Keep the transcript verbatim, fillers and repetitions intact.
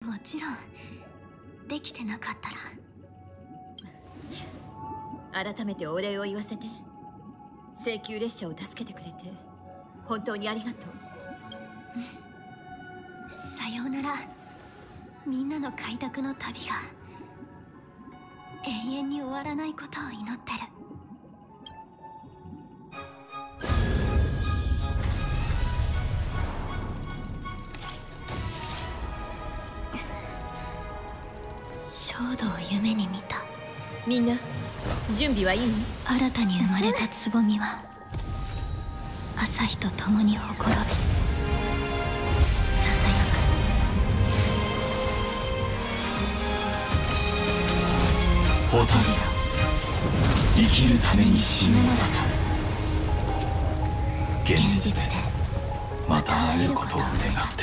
もちろんできてなかったら改めてお礼を言わせて。請求列車を助けてくれて本当にありがとう。 さようなら。みんなの開拓の旅が永遠に終わらないことを祈ってる。衝動を夢に見た。 みんな準備はいい？ 新たに生まれたつぼみは朝日と共にほころびささやく。 蛍よ、生きるために死ぬのだと。現実でまた会えることを願う。